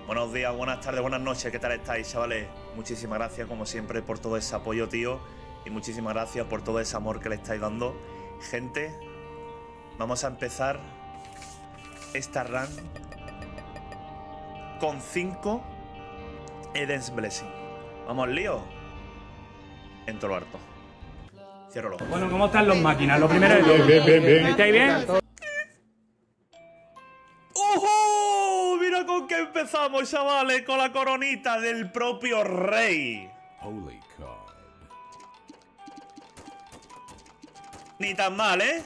Buenos días, buenas tardes, buenas noches, ¿qué tal estáis, chavales? Muchísimas gracias, como siempre, por todo ese apoyo, tío. Y muchísimas gracias por todo ese amor que le estáis dando. Gente, vamos a empezar esta run con 5 Eden's Blessing. Vamos al lío. Entro lo harto. Cierro los ojos. Bueno, ¿cómo están los máquinas? Lo primero de todo. Bien. ¿Estáis bien? ¡Ojo! Mira con qué empezamos, chavales, con la coronita del propio rey. Holy card. Ni tan mal, ¿eh?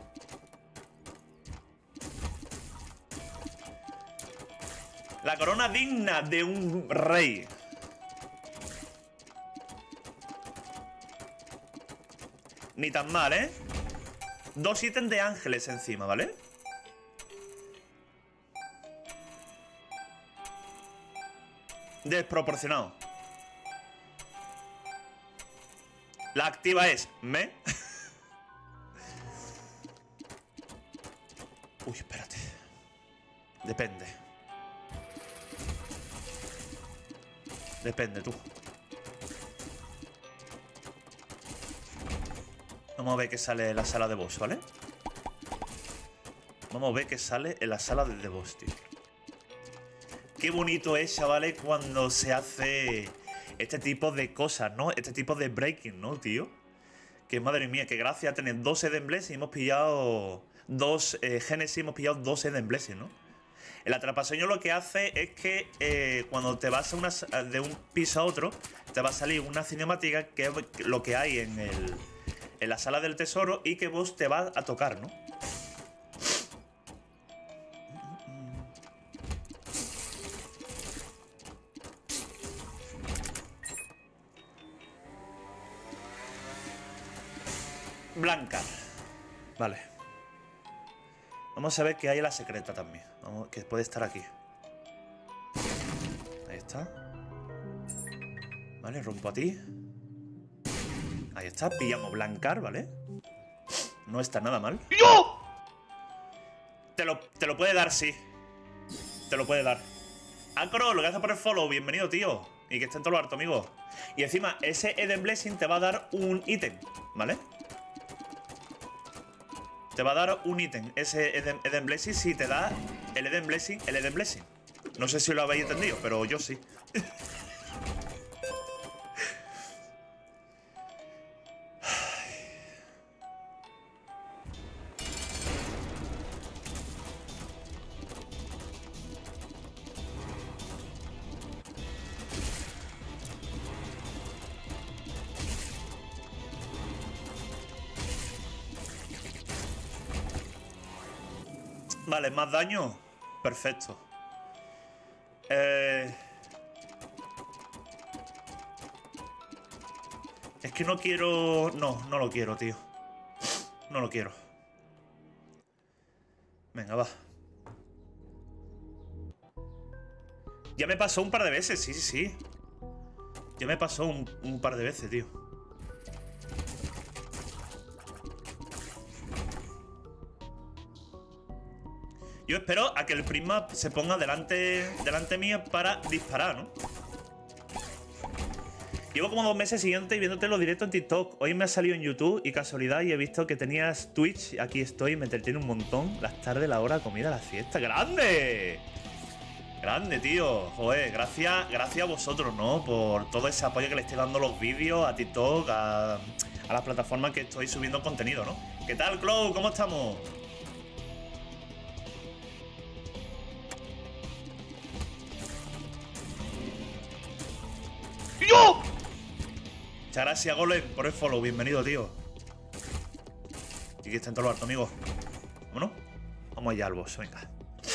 La corona digna de un rey. Ni tan mal, ¿eh? 2 ítems de ángeles encima, ¿vale? Desproporcionado. La activa es me. Uy, espérate. Depende. Depende, tú. Vamos a ver qué sale en la sala de boss, ¿vale? Vamos a ver qué sale en la sala de boss, tío. Qué bonito es, chavales, cuando se hace este tipo de cosas, ¿no? Este tipo de breaking, ¿no, tío? Que madre mía, que gracias a tener 2 Eden Blessing hemos pillado 2 Genesis, hemos pillado 2 Eden Blessing, ¿no? El atrapasueño lo que hace es que cuando te vas de un piso a otro, te va a salir una cinemática que es lo que hay en la sala del tesoro y que vos te va a tocar, ¿no? Blanca. Vale. Vamos a ver qué hay en la secreta también. Vamos, que puede estar aquí. Ahí está. Vale, rompo a ti. Ahí está, pillamos Blancar, ¿vale? No está nada mal. ¡Yo! Te lo puede dar, sí. Te lo puede dar. Acro, lo que hace por el follow, bienvenido, tío. Y que esté en todo lo harto, amigo. Y encima, ese Eden Blessing te va a dar un ítem, ¿vale? Te va a dar un ítem, ese Eden Blessing, si te da el Eden Blessing, No sé si lo habéis entendido, pero yo sí. Vale, más daño. Perfecto. Es que no quiero... No lo quiero, tío. No lo quiero. Venga, va. Ya me pasó un par de veces, sí. Ya me pasó un par de veces, tío. Yo espero a que el Prisma se ponga delante mía para disparar, ¿no? Llevo como 2 meses siguiente y viéndote los directos en TikTok. Hoy me ha salido en YouTube y casualidad y he visto que tenías Twitch. Aquí estoy, me entretiene un montón. Las tardes, la hora, comida, la siesta. ¡Grande! Grande, tío. Joder, gracias a vosotros, ¿no? Por todo ese apoyo que le estoy dando a los vídeos, a TikTok, a las plataformas que estoy subiendo contenido, ¿no? ¿Qué tal, Clow? ¿Cómo estamos? ¡Yo! Muchas gracias, Golem, por el follow. Bienvenido, tío. Y que está en todo lo harto, amigo. Vámonos. Vamos allá al boss, venga.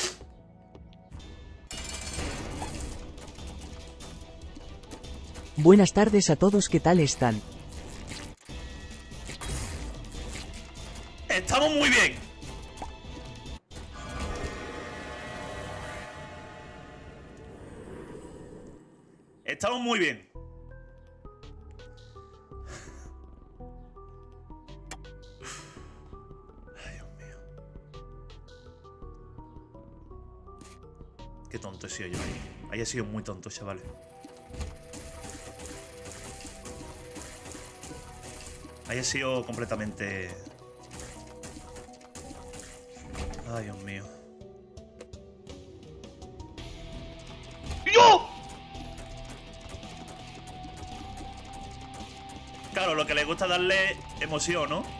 Buenas tardes a todos, ¿qué tal están? ¡Estamos muy bien! Estamos muy bien. Qué tonto he sido yo ahí. Ahí he sido muy tonto, chavales. Ahí he sido completamente... Ay, Dios mío. ¡Yo! Claro, lo que le gusta darle emoción, ¿no?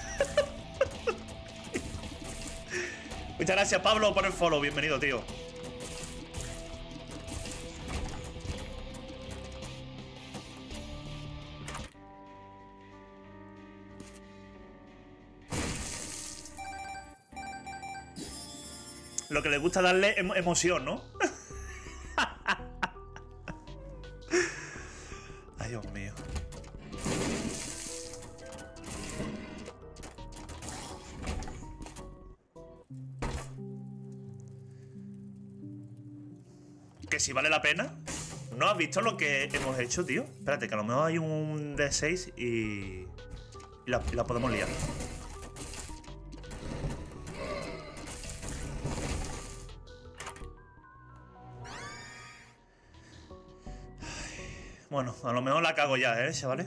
Muchas gracias, Pablo, por el follow. Bienvenido, tío. Lo que le gusta darle emoción, ¿no? Ay, Dios mío. Que si vale la pena. ¿No has visto lo que hemos hecho, tío? Espérate, que a lo mejor hay un D6 y la podemos liar. Bueno, a lo mejor la cago ya, ¿eh, chavales?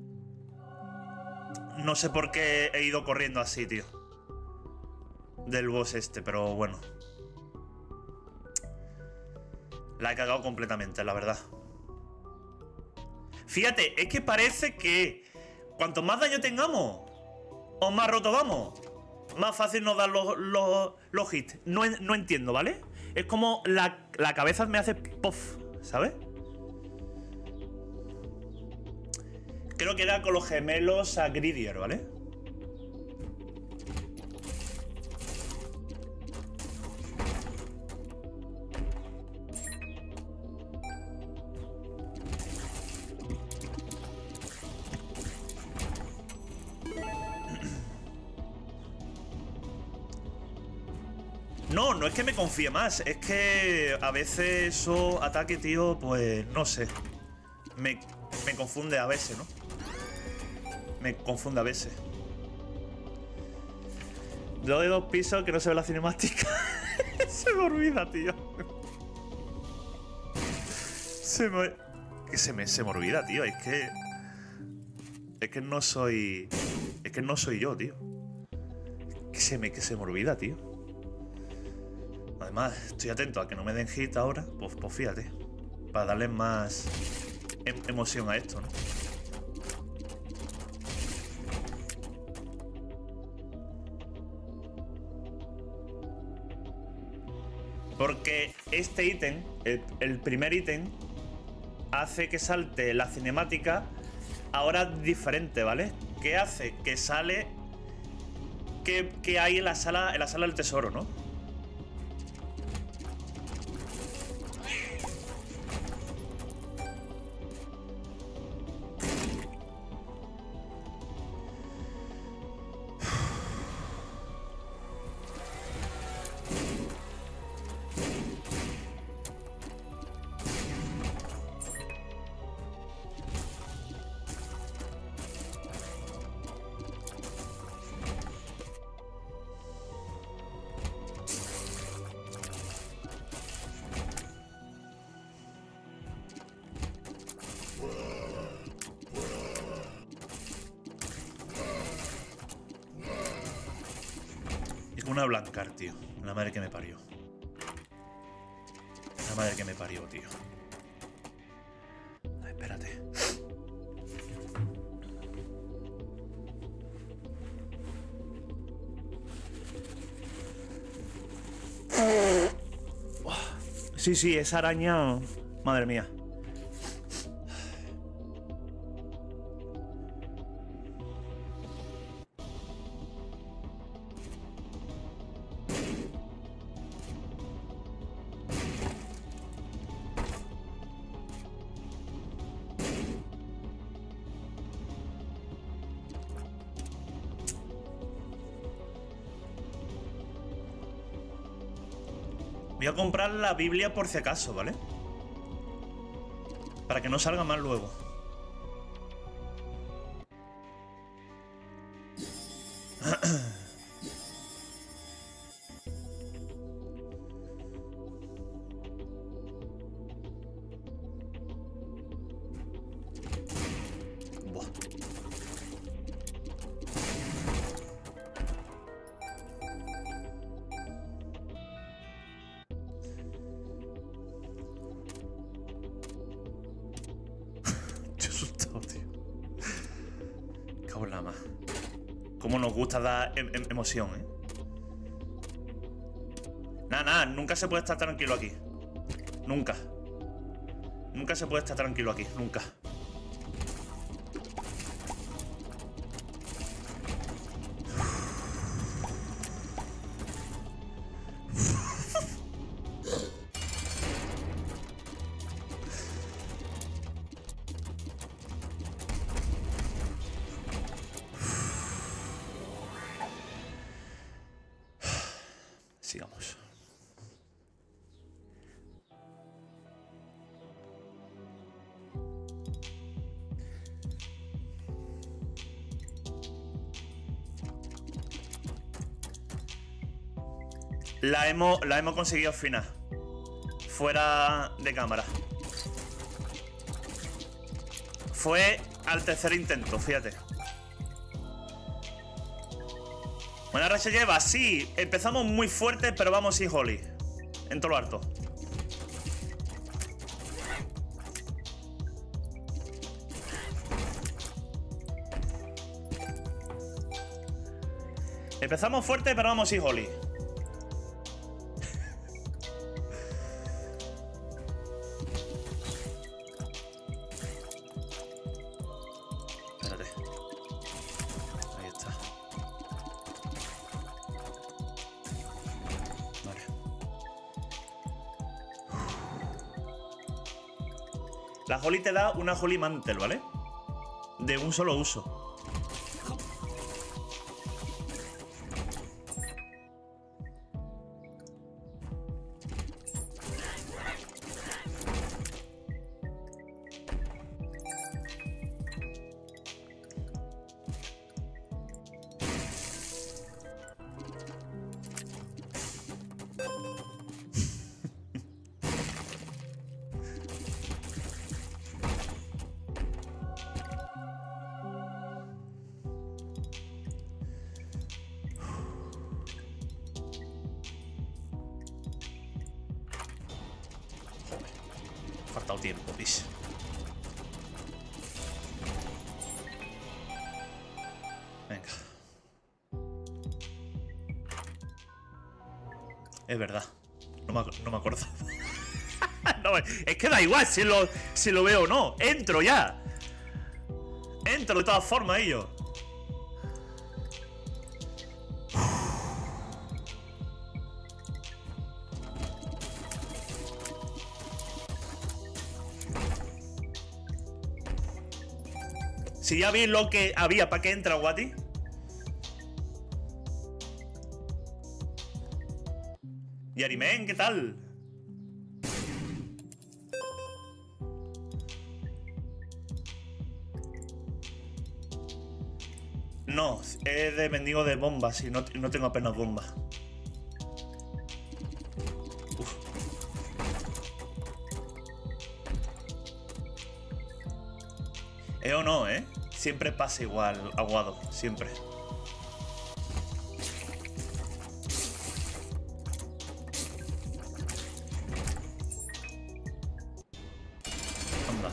No sé por qué he ido corriendo así, tío. Del boss este, pero bueno. La he cagado completamente, la verdad. Fíjate, es que parece que cuanto más daño tengamos o más roto vamos, más fácil nos dan los hits. No entiendo, ¿vale? Es como la cabeza me hace puff, ¿sabes? Creo que era con los gemelos a Gridier, ¿vale? No es que me confíe más, es que a veces esos ataques, tío, pues no sé. Me confunde a veces, ¿no? Me confunde a veces. Yo de 2 pisos que no se ve la cinemática. Se me olvida, tío. Se me olvida, tío. Es que no soy... Es que no soy yo, tío. Que se me olvida, tío. Además, estoy atento a que no me den hit ahora. Pues fíjate. Para darle más emoción a esto, ¿no? Porque este ítem, el primer ítem, hace que salte la cinemática ahora diferente, ¿vale? Que hace que sale que hay en la sala del tesoro, ¿no? Una Blancar, tío. La madre que me parió. La madre que me parió, tío. Ay, espérate. Sí, esa araña... Madre mía. Voy a comprar la Biblia por si acaso, ¿vale? Para que no salga mal luego. más. Cómo nos gusta dar emoción, ¿eh? Nada, nunca se puede estar tranquilo aquí. Nunca. Nunca se puede estar tranquilo aquí, nunca. Sigamos. La hemos conseguido al final. Fuera de cámara. Fue al tercer intento, fíjate. Buena racha lleva, sí. Empezamos muy fuerte, pero vamos sin Holly. En todo lo alto. Empezamos fuerte, pero vamos sin Holly. Espérate. Ahí está. Vale. La Holly te da una Holly Mantle, ¿vale? De un solo uso. Faltado tiempo, ¿ves? Venga. Es verdad. No me acuerdo. No, es que da igual si lo veo o no. Entro ya. Entro de todas formas, ellos. Si ya vi lo que había para que entra, Guati. Yarimen, ¿qué tal? No, es de mendigo de bombas y no tengo apenas bombas. O no, ¿eh? Siempre pasa igual, Aguado, siempre. Anda.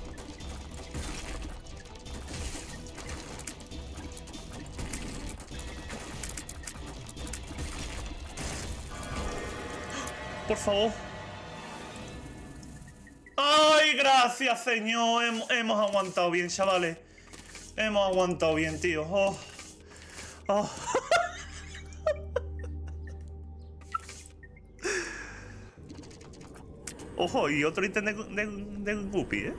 Por favor. ¡Ay, gracias, señor! Hemos aguantado bien, chavales. Hemos aguantado bien, tío. Oh. Oh. Ojo, y otro ítem de Guppy, ¿eh?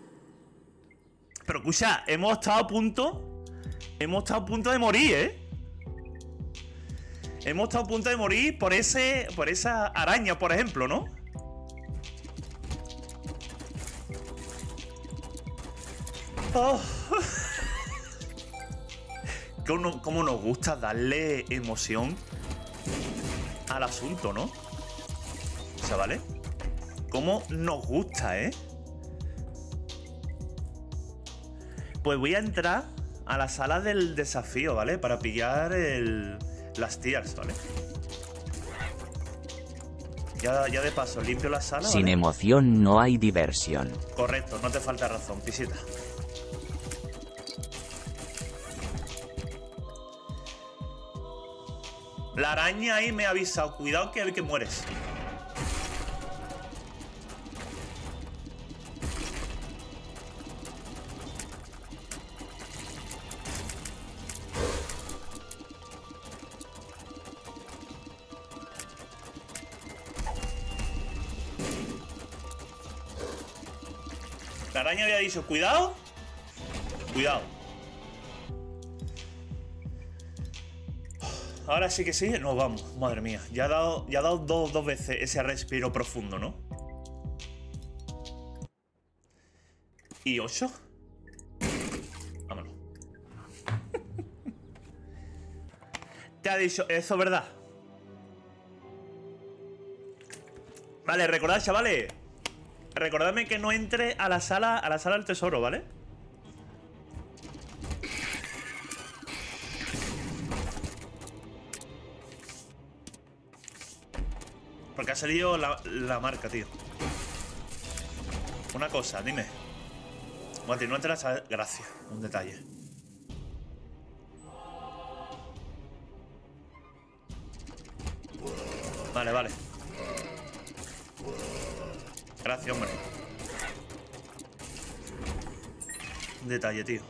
Pero escucha, hemos estado a punto de morir, ¿eh? Hemos estado a punto de morir por esa araña, por ejemplo, ¿no? Oh. Cómo nos gusta darle emoción al asunto, ¿no? Chavales, cómo nos gusta, ¿eh? Pues voy a entrar a la sala del desafío, ¿vale? Para pillar las tiers, ¿vale? Ya de paso, limpio la sala, ¿vale? Sin emoción no hay diversión. Correcto, no te falta razón, Pisita. La araña ahí me ha avisado. Cuidado que mueres. La araña había dicho, cuidado. Cuidado. Ahora sí que sí, nos vamos. Madre mía, ya ha dado dos veces ese respiro profundo, ¿no? ¿Y 8? Vámonos. Te ha dicho, eso es verdad. Vale, recordad, chavales. Recordadme que no entre a la sala del tesoro, ¿vale? Porque ha salido la marca, tío. Una cosa, dime. Guati, no entras a... Gracias, un detalle. Vale, vale. Gracias, hombre. Un detalle, tío.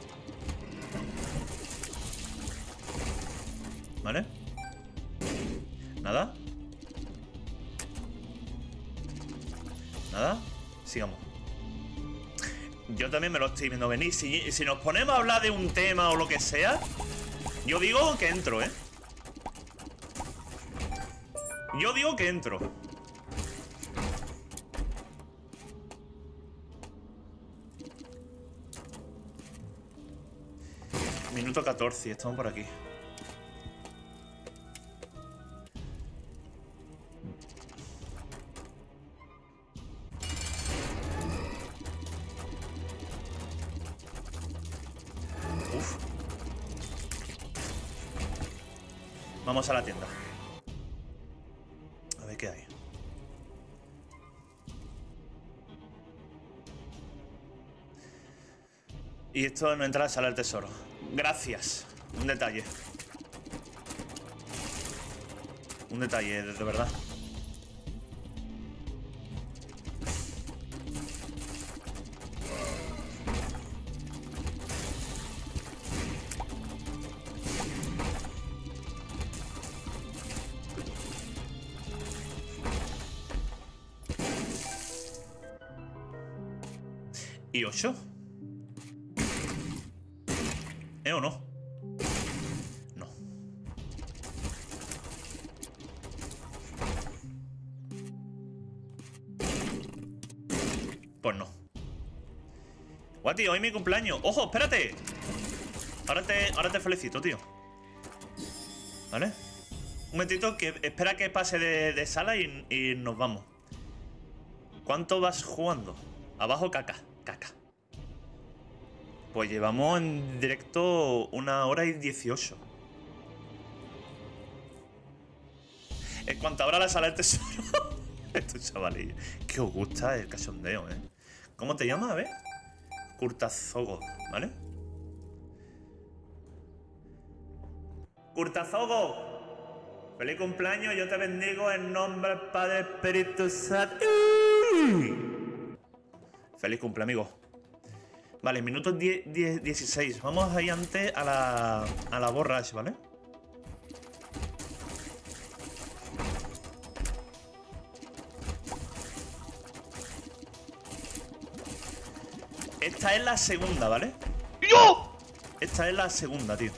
¿Vale? ¿Nada? ¿Nada? Sigamos. Yo también me lo estoy viendo venir. Si nos ponemos a hablar de un tema o lo que sea, yo digo que entro, ¿eh? Yo digo que entro. Minuto 14, estamos por aquí. Uf. Vamos a la tienda. A ver qué hay. Y esto no entra a la sala del tesoro. Gracias. Un detalle. Un detalle, de verdad. ¿Y 8? ¿O no? No. Pues no. Guati, hoy es mi cumpleaños. ¡Ojo, espérate! Ahora te felicito, tío. ¿Vale? Un momentito, que espera que pase de sala y nos vamos. ¿Cuánto vas jugando? Abajo, caca. Pues llevamos en directo 1 hora y 18. En cuanto abra la sala del tesoro. Esto, chavalillo. Que os gusta el cachondeo, ¿eh? ¿Cómo te llamas? A ver. Curtazogo, ¿vale? Curtazogo. Feliz cumpleaños, yo te bendigo en nombre del Padre Espíritu Santo. Feliz cumple, amigo. Vale, minutos 16. Vamos ahí antes a la borracha, ¿vale? Esta es la segunda, ¿vale? ¡Yo! Esta es la segunda, tío.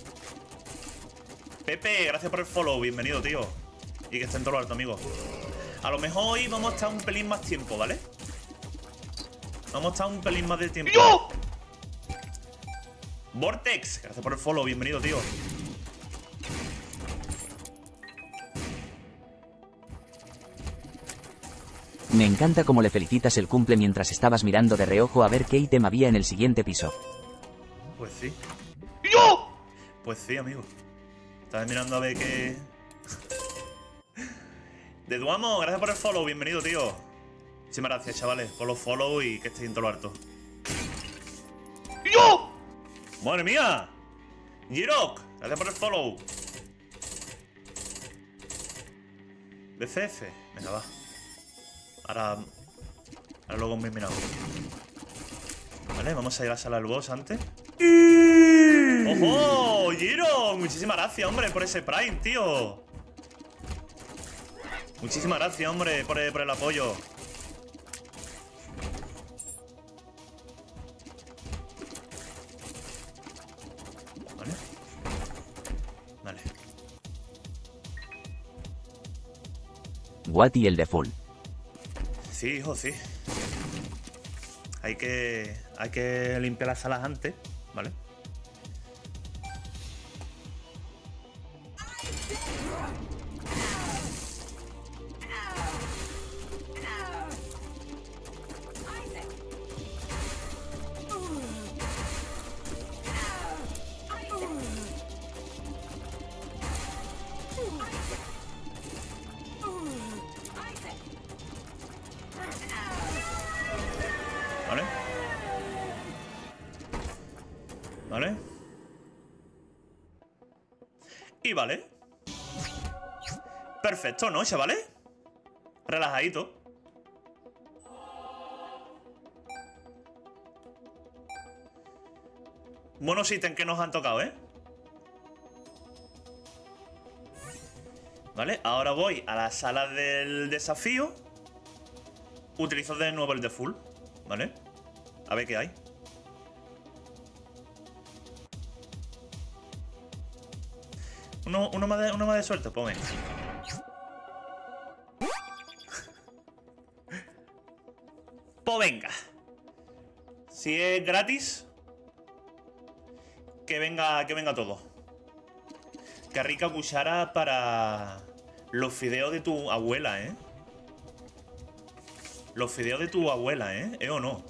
Pepe, gracias por el follow. Bienvenido, tío. Y que esté en todo lo alto, amigo. A lo mejor hoy vamos a estar un pelín más tiempo, ¿vale? Vamos a estar un pelín más de tiempo. ¡Yo! Vortex, gracias por el follow, bienvenido, tío. Me encanta cómo le felicitas el cumple mientras estabas mirando de reojo a ver qué ítem había en el siguiente piso. Pues sí. ¡Yo! Pues sí, amigo. Estaba mirando a ver qué... De Duamo, gracias por el follow, bienvenido, tío. Muchísimas gracias, chavales, por los follow y que estéis en todo lo harto. ¡Yo! ¡Madre mía! Jirok, gracias por el follow. BCF. Venga, va. Ahora luego me miramos. Vale, vamos a ir a la sala del boss antes. ¡Ojo! ¡Giro! Muchísimas gracias, hombre, por ese Prime, tío. Muchísimas gracias, hombre, por el apoyo. Vale. Vale. Guati el de full. Sí, hijo, sí. Hay que limpiar las salas antes, ¿vale? ¿Vale? ¿Vale? Y vale. Perfecto, ¿no, chavales? Relajadito. Buenos ítems que nos han tocado, ¿eh? Vale, ahora voy a la sala del desafío. Utilizo de nuevo el de full. ¿Vale? A ver qué hay. Uno más de suerte, pues venga. Pues venga. Si es gratis, que venga todo. Qué rica cuchara para los fideos de tu abuela, ¿eh? Los fideos de tu abuela, ¿eh? ¿Eh o no?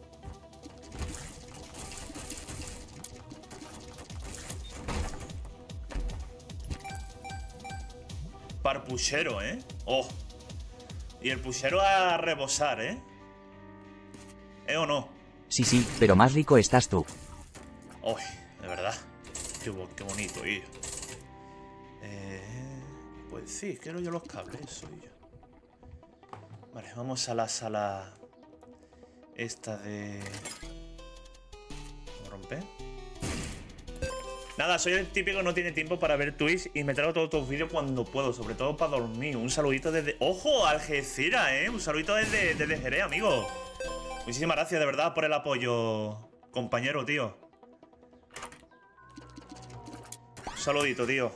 Para el puchero, ¿eh? Oh. Y el puchero a rebosar, ¿eh? ¿Eh o no? Sí, pero más rico estás tú. Oh, de verdad. Qué bonito, hijo. Pues sí, quiero yo los cables, soy yo. Vale, vamos a la sala esta de... ¿Cómo romper? Nada, soy el típico que no tiene tiempo para ver Twitch y me traigo todos tus vídeos cuando puedo, sobre todo para dormir. Un saludito desde... ¡Ojo! Algeciras, ¿eh? Un saludito desde Jerez, amigo. Muchísimas gracias, de verdad, por el apoyo, compañero, tío. Un saludito, tío.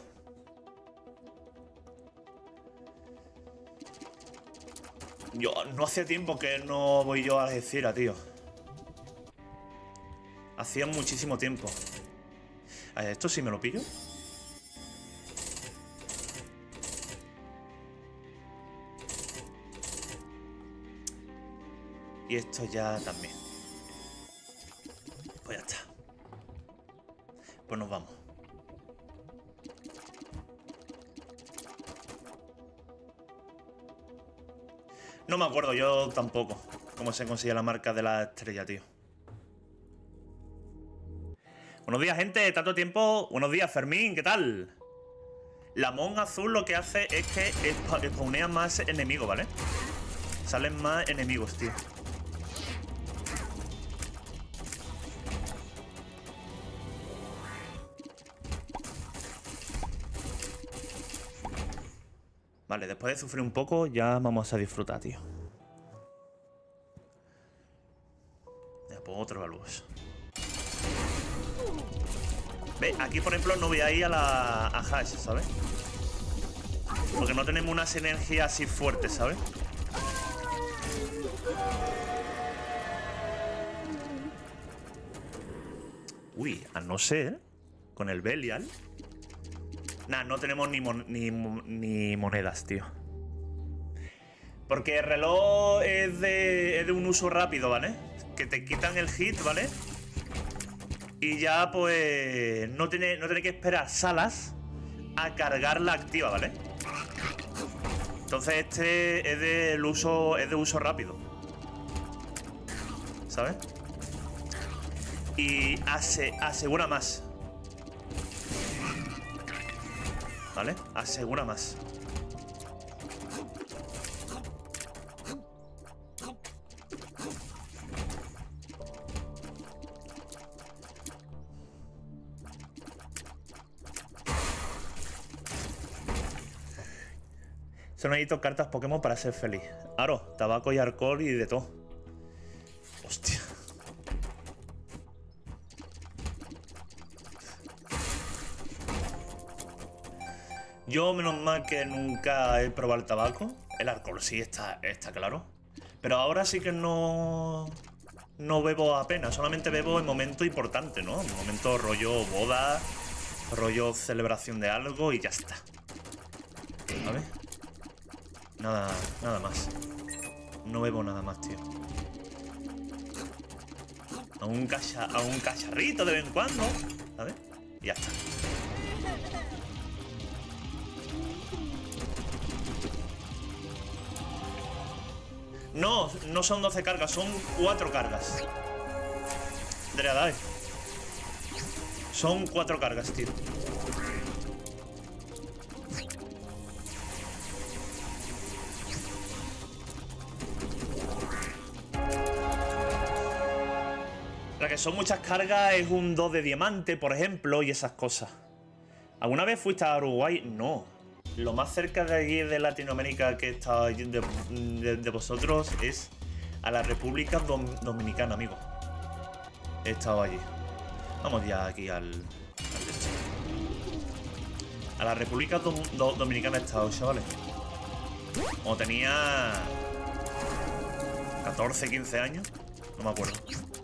Yo no hacía tiempo que no voy yo a Algeciras, tío. Hacía muchísimo tiempo. A ver, ¿esto sí me lo pillo? Y esto ya también. Pues ya está. Pues nos vamos. No me acuerdo yo tampoco cómo se consigue la marca de la estrella, tío. Buenos días, gente. Tanto tiempo. Buenos días, Fermín. ¿Qué tal? La Mon azul lo que hace es que spawnea más enemigos, ¿vale? Salen más enemigos, tío. Vale, después de sufrir un poco, ya vamos a disfrutar, tío. Ya, pues otro balbos. Ve, aquí por ejemplo no voy a ir a Hash, ¿sabes? Porque no tenemos unas energías así fuertes, ¿sabes? Uy, a no ser con el Belial. Nah, no tenemos ni monedas, tío. Porque el reloj es de un uso rápido, ¿vale? Que te quitan el hit, ¿vale? Y ya, pues, no tiene que esperar salas a cargarla activa, ¿vale? Entonces este es de uso rápido, ¿sabes? Y asegura más. ¿Vale? Asegura más. Solo necesito cartas Pokémon para ser feliz. Aro, tabaco y alcohol y de todo. Hostia. Yo, menos mal que nunca he probado el tabaco. El alcohol sí, está claro. Pero ahora sí que no bebo apenas. Solamente bebo en momentos importantes, ¿no? En momentos rollo boda, rollo celebración de algo y ya está. A ver. Nada más. No bebo nada más, tío. A un cacharrito de vez en cuando. A ver. Y ya está. No son 12 cargas, son 4 cargas. Dreadai. Son 4 cargas, tío. La que son muchas cargas es un 2 de diamante, por ejemplo, y esas cosas. ¿Alguna vez fuiste a Uruguay? No. Lo más cerca de allí de Latinoamérica que he estado de vosotros es a la República Dominicana, amigo. He estado allí. Vamos ya aquí al a la República Dominicana he estado, chavales. Cuando tenía 14, 15 años. No me acuerdo.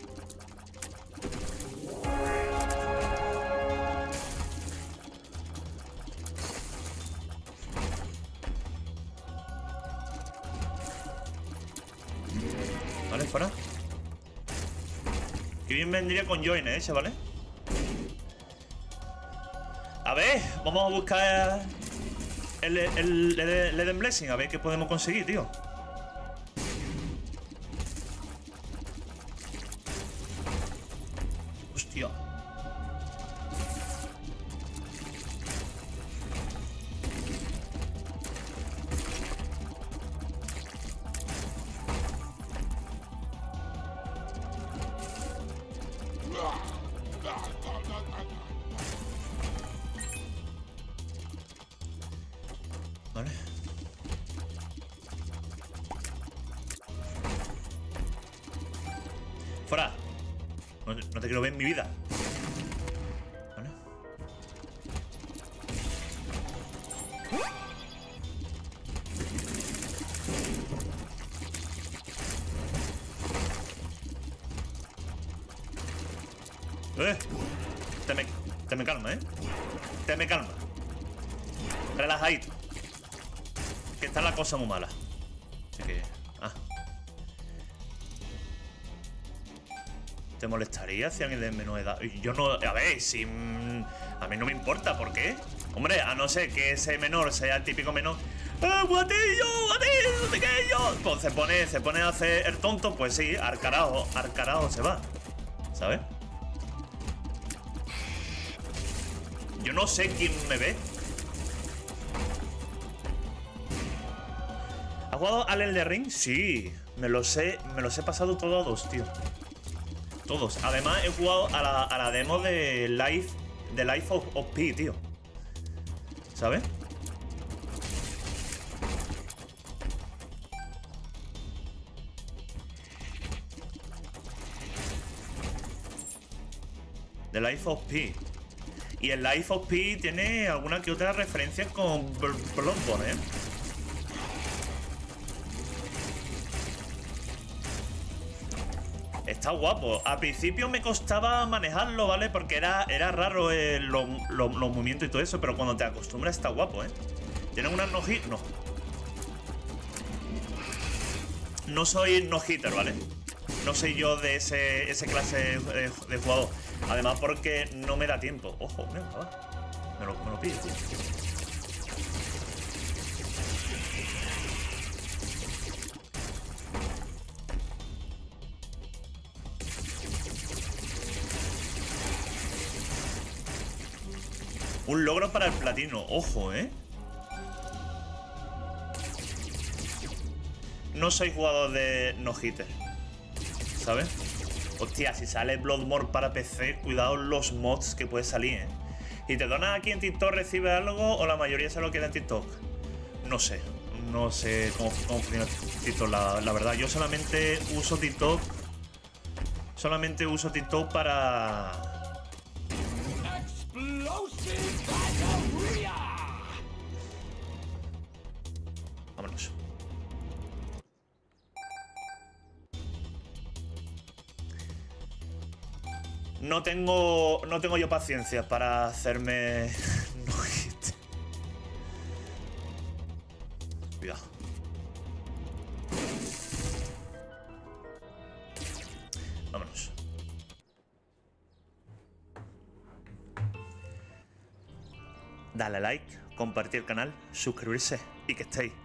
Vale, fuera. Que bien vendría con Join, ¿vale? A ver, vamos a buscar el Eden Blessing, a ver qué podemos conseguir, tío. Hostia. Vale. Fuera. No te quiero ver en mi vida. Vale. Te me calma, ¿eh? Te me calma. Relajadito. Que está la cosa muy mala. Así que... ¿Te molestaría si alguien de menor edad? Yo no... A ver, si... a mí no me importa, ¿por qué? Hombre, a no ser que ese menor sea el típico menor... ¡Guatillo! ¡Guatillo! ¡Pequeño! Pues se pone a hacer el tonto, pues sí, al carajo se va. ¿Sabes? Yo no sé quién me ve. ¿Has jugado al Elden Ring? Sí, me los he pasado todos, tío. Todos. Además, he jugado a la demo de Life of Pi, tío. ¿Sabes? The Life of Pi. Y el Life of Pi tiene alguna que otra referencia con Bloodborne, ¿eh? Está guapo. Al principio me costaba manejarlo, ¿vale? Porque era raro los movimientos y todo eso. Pero cuando te acostumbras está guapo, ¿eh? ¿Tienen una no-hit? No. No soy no-hitter, ¿vale? No soy yo de ese clase de jugador. Además porque no me da tiempo. Ojo, venga, va. Me lo pillo, tío. Un logro para el platino. Ojo, ¿eh? No soy jugador de no-hitter, ¿sabes? Hostia, si sale Bloodborne para PC, cuidado los mods que puede salir, ¿eh? ¿Y te donas aquí en TikTok, recibes algo o la mayoría se lo queda en TikTok? No sé. no sé cómo funciona TikTok, la verdad. Yo solamente uso TikTok. Solamente uso TikTok para. Vámonos. No tengo yo paciencia para hacerme. No hit. Cuidado. Vámonos. Dale like, compartir el canal, suscribirse y que estéis